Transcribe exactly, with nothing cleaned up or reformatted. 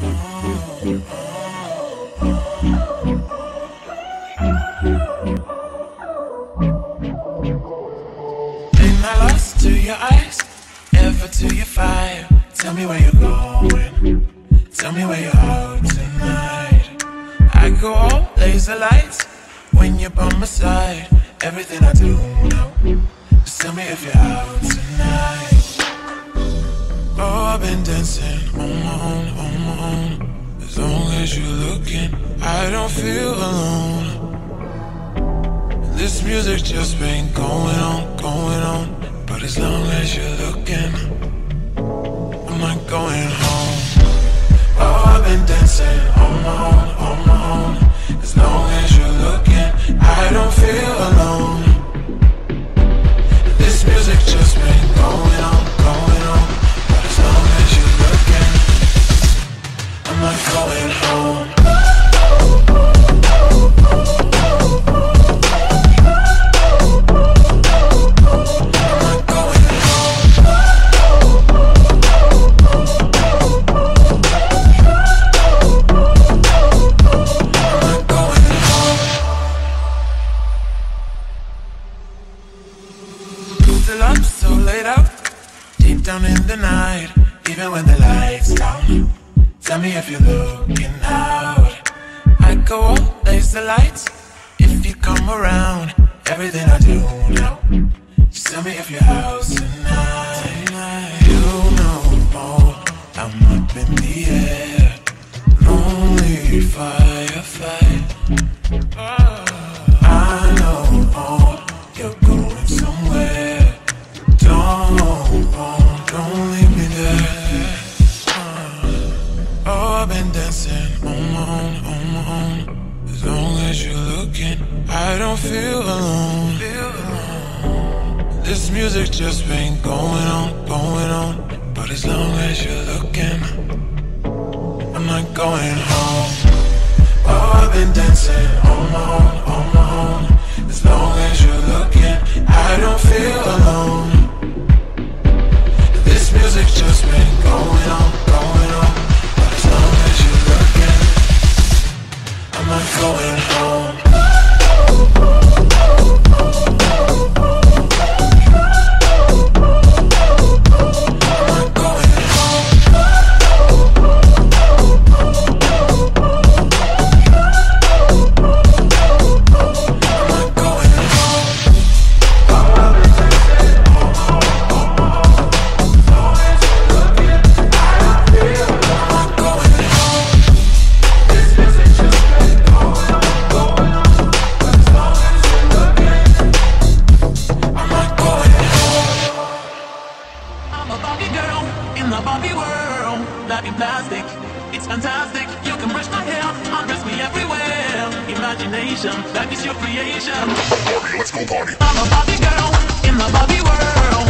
Ain't I lost to your eyes, ever to your fire? Tell me where you're going, tell me where you're out tonight. I go all laser lights when you're by my side. Everything I do now, just tell me if you're out tonight. Oh, I've been dancing on my own, on my own. As long as you're looking, I don't feel alone. This music just been going on, going on. But as long as you're looking, I'm not going home. Oh, I've been dancing on my own, on my own. As long as you're looking, I don't feel alone. This music just been going on, going on. But as long as you're looking, I'm not going home. Still up, so laid out, deep down in the night. Even when the lights down, tell me if you're looking out. I go all laser lights if you come around. Everything I do now, just tell me if you're out tonight. You know, oh, I'm up in the air, lonely firefight. Oh, I know, oh, you're going somewhere. Don't, oh, don't leave me there. uh, Oh, I've been dancing on my own, on my own. As long as you're looking, I don't feel alone. Feel alone. This music just been going on, going on. But as long as you're looking, I'm not going home. Oh, I've been dancing on my own, on my own. As long as you're looking, I don't feel alone. This music just been going on, going on. But as long as you're looking, I'm not going home. Plastic, it's fantastic. You can brush my hair, undress me everywhere. Imagination, that is your creation. Let's go party. I'm a Barbie girl in the Barbie world.